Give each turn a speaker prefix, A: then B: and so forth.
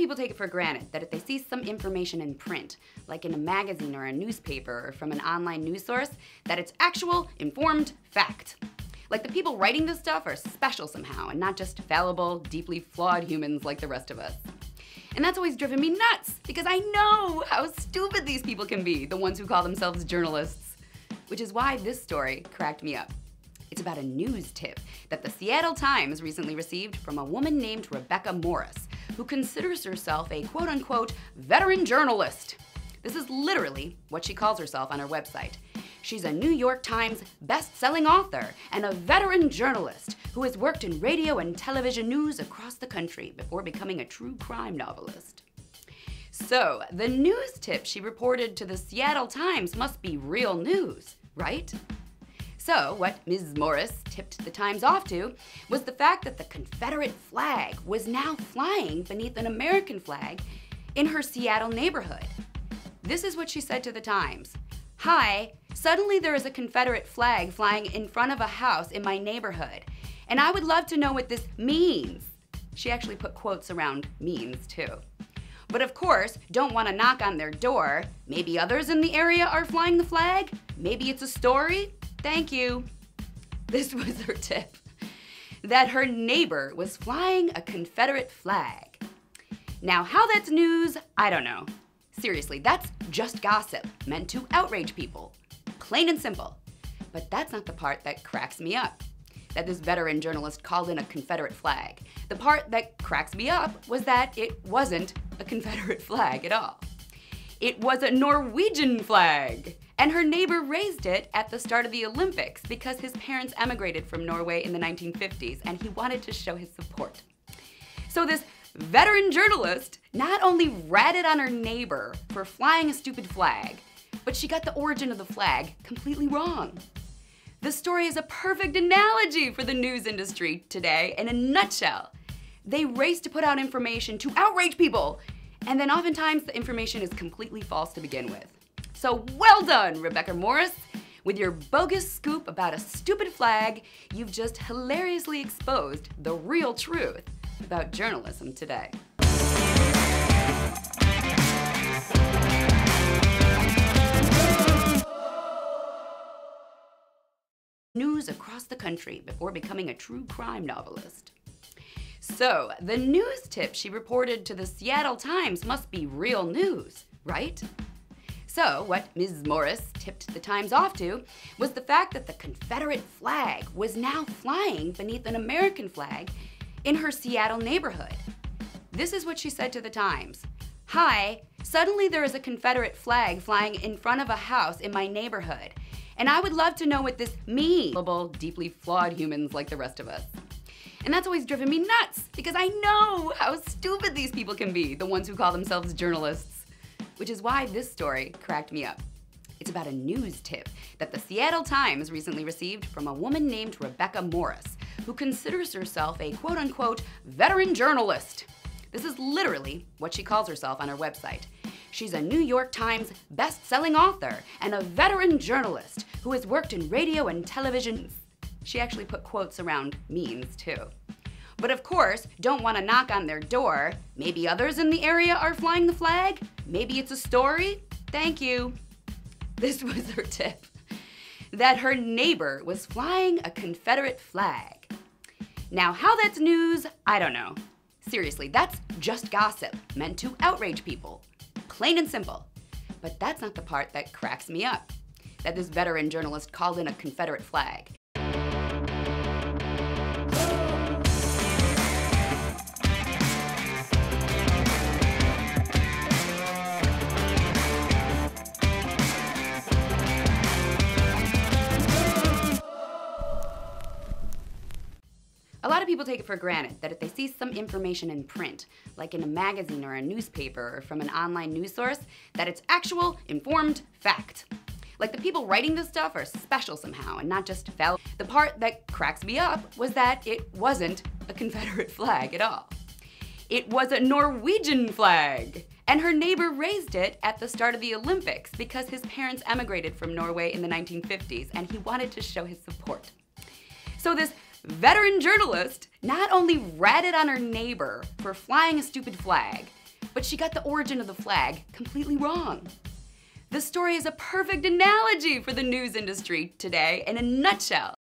A: people take it for granted that if they see some information in print, like in a magazine or a newspaper or from an online news source, that it's actual, informed fact. Like the people writing this stuff are special somehow and not just fallible, deeply flawed humans like the rest of us. And that's always driven me nuts, because I know how stupid these people can be, the ones who call themselves journalists. Which is why this story cracked me up. It's about a news tip that the Seattle Times recently received from a woman named Rebecca Morris, who considers herself a quote-unquote veteran journalist. This is literally what she calls herself on her website. She's a New York Times best-selling author and a veteran journalist who has worked in radio and television news across the country before becoming a true crime novelist. So, the news tip she reported to the Seattle Times must be real news, right? So, what Ms. Morris tipped the Times off to was the fact that the Confederate flag was now flying beneath an American flag in her Seattle neighborhood. This is what she said to the Times. "Hi, suddenly there is a Confederate flag flying in front of a house in my neighborhood, and I would love to know what this means." She actually put quotes around means too. But of course, don't want to knock on their door. Maybe others in the area are flying the flag? Maybe it's a story? Thank you. This was her tip. That her neighbor was flying a Confederate flag. Now, how that's news, I don't know. Seriously, that's just gossip meant to outrage people. Plain and simple. But that's not the part that cracks me up. That this veteran journalist called in a Confederate flag. The part that cracks me up was that it wasn't a Confederate flag at all. It was a Norwegian flag. And her neighbor raised it at the start of the Olympics because his parents emigrated from Norway in the 1950s and he wanted to show his support. So this veteran journalist not only ratted on her neighbor for flying a stupid flag, but she got the origin of the flag completely wrong. This story is a perfect analogy for the news industry today in a nutshell. They race to put out information to outrage people, and then oftentimes the information is completely false to begin with. So well done, Rebecca Morris. With your bogus scoop about a stupid flag, you've just hilariously exposed the real truth about journalism today. News across the country before becoming a true crime novelist. So, the news tip she reported to the Seattle Times must be real news, right? So, what Ms. Morris tipped the Times off to was the fact that the Confederate flag was now flying beneath an American flag in her Seattle neighborhood. This is what she said to the Times. "Hi, suddenly there is a Confederate flag flying in front of a house in my neighborhood, and I would love to know what this means." Deeply flawed humans like the rest of us. And that's always driven me nuts, because I know how stupid these people can be, the ones who call themselves journalists. Which is why this story cracked me up. It's about a news tip that the Seattle Times recently received from a woman named Rebecca Morris, who considers herself a quote-unquote veteran journalist. This is literally what she calls herself on her website. She's a New York Times best-selling author and a veteran journalist who has worked in radio and television. She actually put quotes around means too. But of course, don't want to knock on their door. Maybe others in the area are flying the flag? Maybe it's a story? Thank you. This was her tip. That her neighbor was flying a Confederate flag. Now, how that's news, I don't know. Seriously, that's just gossip meant to outrage people. Plain and simple. But that's not the part that cracks me up. That this veteran journalist called in a Confederate flag. A lot of people take it for granted that if they see some information in print, like in a magazine or a newspaper or from an online news source, that it's actual, informed fact. Like the people writing this stuff are special somehow and not just fallible. The part that cracks me up was that it wasn't a Confederate flag at all. It was a Norwegian flag. And her neighbor raised it at the start of the Olympics because his parents emigrated from Norway in the 1950s and he wanted to show his support. So this veteran journalist not only ratted on her neighbor for flying a stupid flag, but she got the origin of the flag completely wrong. This story is a perfect analogy for the news industry today in a nutshell.